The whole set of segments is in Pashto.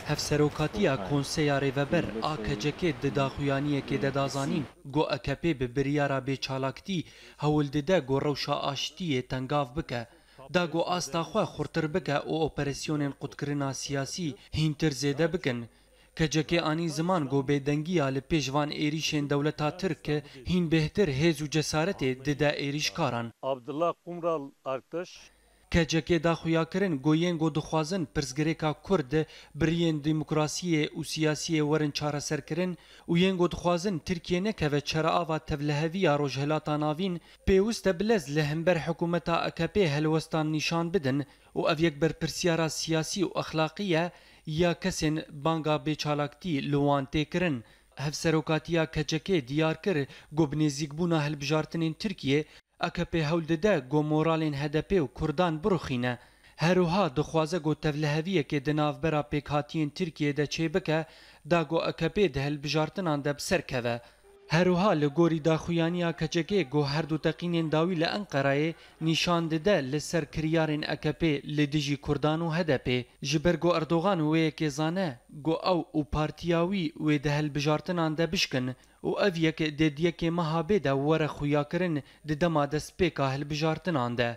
هەفسەرۆکاتیە کۆنسەیا ڕێڤەبەر ئاکەجەکێ دداخویانیەکێ دەدازانین گۆ ئەکەپێ بە بریارە بێچالاکتی هەوڵ ددە گۆ ڕەوشە ئاشتیە تەنگاف بکە داگۆ ئاستاخوا خوڕتر بکە و ئۆپەرسیۆنên قوتکردنا سیاسی هینتر زێدە بکن کەجەکێ ئانی زمان گۆ بێدەنگیە لە پێشوان ێریشên دەولەتا ترک هین بهتر هێز و جەسارەتێ ددە ێریشکاران Abdullah Kumral Artaş کەجەکێ داخویاکردن گۆیên گۆ دixwazin pirsgirêka Kurd biriyên dîmokrasiyê û siyasiyê werin çareserkirin û yên gô dixwazin Tirkiye nekeve çareava tevliheviya rojhilata navîn pêwîst e bilez li hember hikûmeta AKP helwestan nîşan bidin û ev yek berpirsyara siyasî û exlaqî ye ya kesên banga bêçalaktî li wan tê kirin hevserokatiya kecekê diyar kir got bi nêzîkbûna hilbijartinên Tirkiye AKP hewl dide got moralên HDP û Kurdan biruxîne herûha dixwaze got tevliheviyekê di navbera pêkhatiyên Tirkiye de çêbike da got AKP di hilbijartinan de bi ser keve herûha li gorî daxuyaniya kecekê got her du teqînên dawî li Enqereyê nîşan dide li ser kiryarên AKP li dijî Kurdan û HDP ji ber got Erdogan wê yekê zane got ew û partiya wî wê di hilbijartinan de bişkin û ev yek dediyekê meha bê de were xuyakirin di dema destpêka hilbijartinan de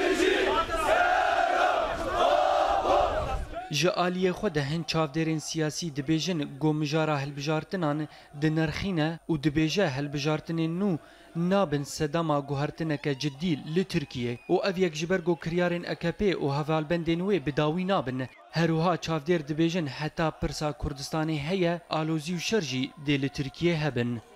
ji aliyê xwe de hin çavdêrên siyasî dibêjin got mijara hilbijartinan dinirxîne û dibêje hilbijartinên nû nabin sedema guhertineke ciddî li Tirkiye û ev yek ji ber got kiryarên AKP û hevalbendên wê bi dawî nabin herûha çavdêr dibêjin heta pirsa Kurdistanê heye alozî û şer jî dê li Tirkiye hebin